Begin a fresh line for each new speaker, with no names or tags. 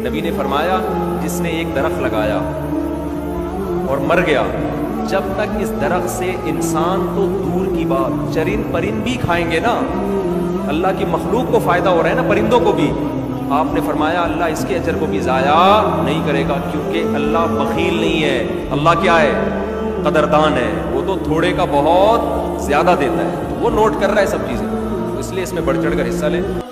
नबी ने फरमाया जिसने एक दरख्त लगाया और मर गया, जब तक इस दरख्त से इंसान तो दूर की बात, चरिंद परिंद भी खाएंगे ना, अल्लाह की मखलूक को फायदा हो रहा है ना, परिंदों को भी। आपने फरमाया अल्लाह इसके अजर को भी ज़ाया नहीं करेगा, क्योंकि अल्लाह बखील नहीं है। अल्लाह क्या है? कदरदान है। वो तो थोड़े का बहुत ज्यादा देता है, वो नोट कर रहा है सब चीजें, तो इसलिए इसमें बढ़ चढ़ कर हिस्सा लें।